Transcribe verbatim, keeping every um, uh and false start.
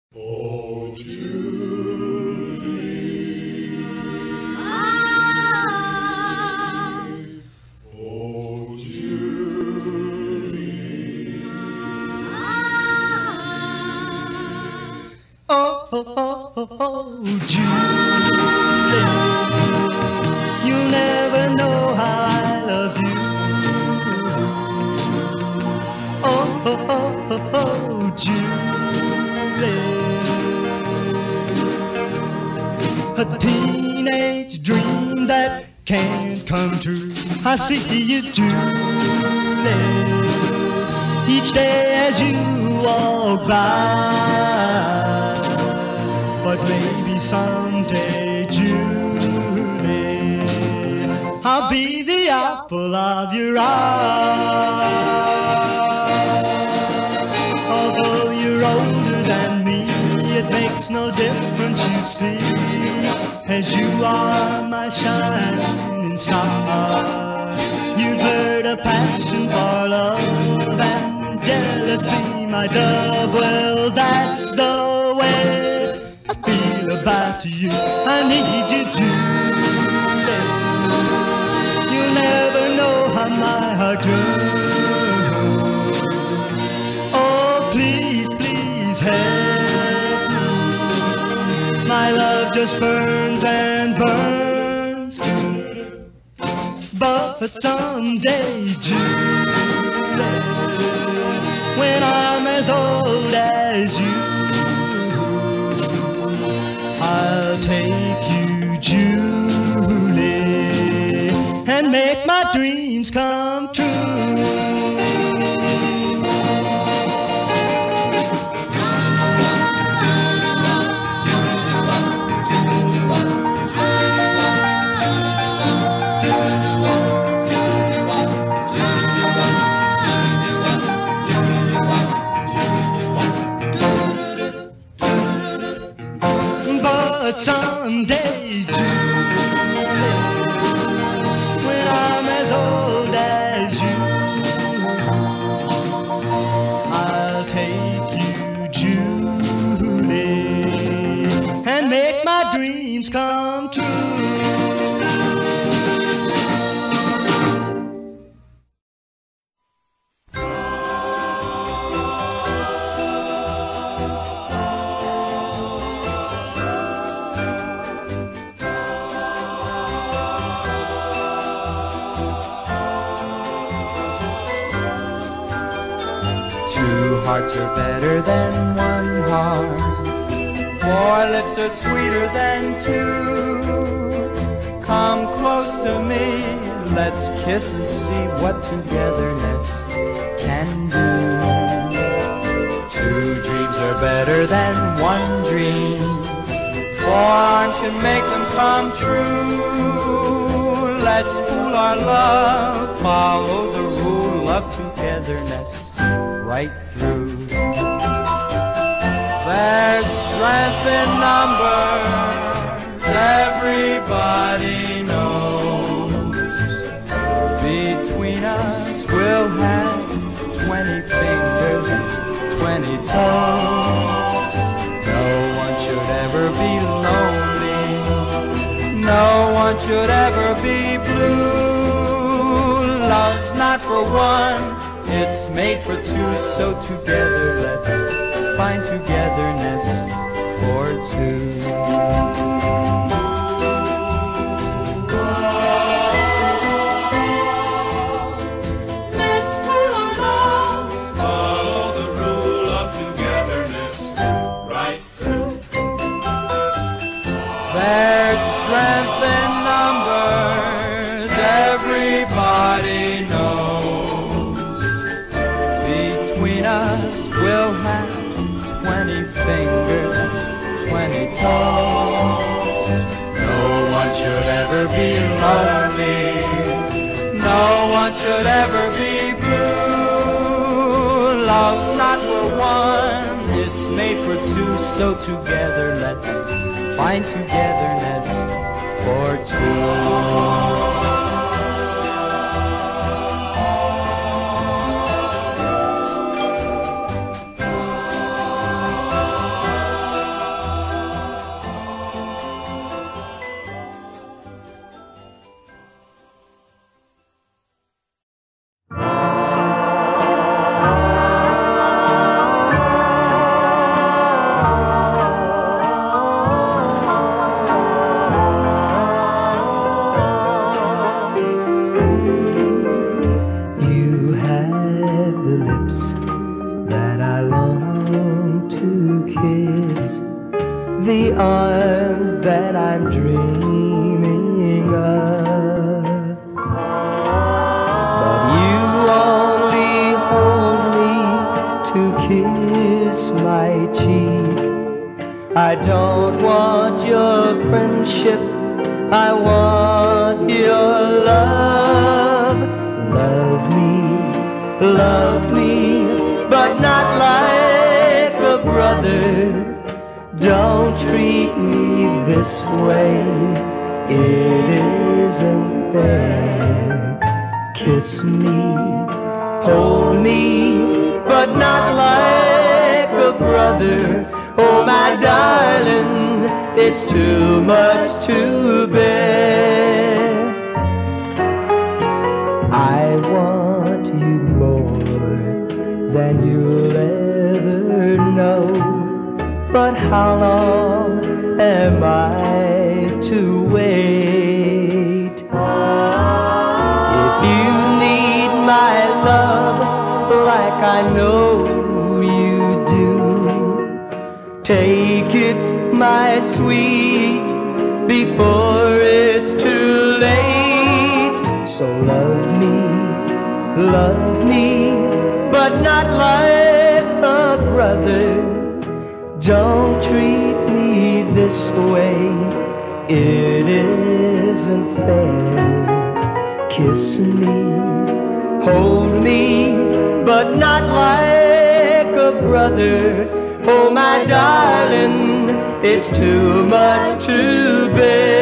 Oh, Julie. Ah. Oh, Julie. Ah. Oh, oh, oh, oh, oh, Julie. You'll never know how I love you. Oh, oh, oh, oh, oh, Julie. A teenage dream that can't come true. I see you, Julie, each day as you walk by. But maybe someday, Julie, I'll be the apple of your eye. Although you're older than me, it makes no difference, you see, as you are my shining star. You've heard of passion for love and jealousy, my dove. Well, that's the way I feel about you. I need you, Julie. You'll never know how my heart yearns. Oh, please, please help me. My love just burns and burns. But someday, Julie, when I'm as old as you, I'll take you, Julie, and make my dreams come true. But someday, Julie, when I'm as old as you, I'll take you, Julie, and make my dreams come true. Two hearts are better than one heart. Four lips are sweeter than two. Come close to me, let's kiss and see what togetherness can do. Two dreams are better than one dream. Four arms can make them come true. Let's pool our love, follow the rule of togetherness right through. There's strength in numbers, everybody knows. Between us we'll have twenty fingers, twenty toes. No one should ever be lonely, no one should ever be blue. Love's not for one, it's made for two, so together let's find togetherness for two. Let's pull our love, Follow the rule of togetherness right through. There's strength in numbers, everybody knows. Between us we'll have twenty fingers, twenty toes. No one should ever be lonely, no one should ever be blue. Love's not for one, it's made for two, so together let's find togetherness for two. the arms that I'm dreaming of. But you only hold me to kiss my cheek. I don't want your friendship, I want your love. Love me, love me, but not like a brother. Don't treat me this way, it isn't fair. Kiss me, hold me, but not like a brother. Oh my darling, it's too much to bear. I want you more than you'll ever know. But how long am I to wait? If you need my love like I know you do, take it, my sweet, before it's too late. So love me, love me, but not like a brother. Don't treat me this way, it isn't fair. Kiss me, hold me, but not like a brother. Oh my darling, it's too much to bear.